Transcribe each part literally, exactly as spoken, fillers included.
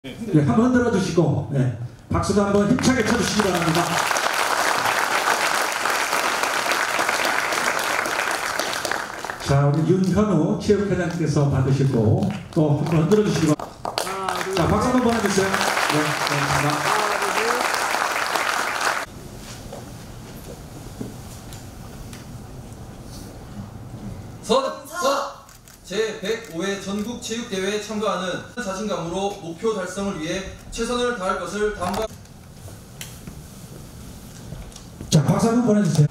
네, 한번 흔들어 주시고 네, 박수도 한번 힘차게 쳐주시기 바랍니다. 자, 우리 윤현우 체육회장님께서 받으시고 또 한번 흔들어 주시기 바랍니다. 자, 박수 한번 보내주세요. 네, 네, 감사합니다. 선서 제백오 회 전국체육대회에 참가하는 자신감으로 목표 달성을 위해 최선을 다할 것을 다음과 자, 박수 한번 보내주세요.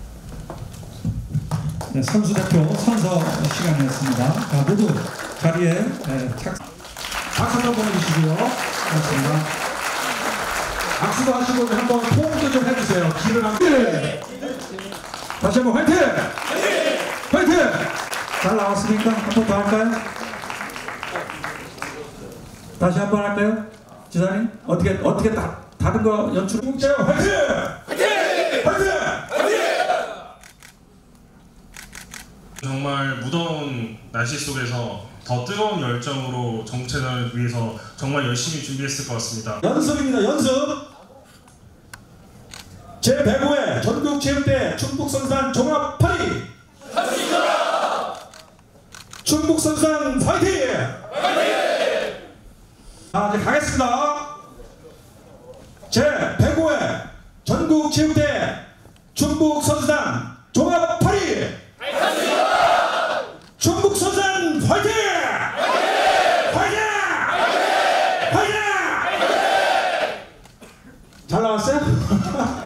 네, 선수대표 선서 시간이었습니다. 자, 모두 자리에 네, 착... 박수 한번 보내주시고요. 고맙습니다. 박수도 하시고 한번 포옹도 좀 해주세요. 기를 한번. 네. 다시 한번 화이팅! 화이팅! 잘 나왔으니까 한 번 더 할까요? 다시 한 번 할까요? 지사님? 어떻게, 어떻게 다, 다른 거 연출? 국제 화이팅! 화이팅! 화이팅! 화이팅! 정말 무더운 날씨 속에서 더 뜨거운 열정으로 정체전을 위해서 정말 열심히 준비했을 것 같습니다. 연습입니다. 연습! 제백오 회 전국체육대회 충북선수단 종합파리! 충북선수단 파이팅! 파이팅! 자, 이제 가겠습니다. 제백오 회 전국체육대회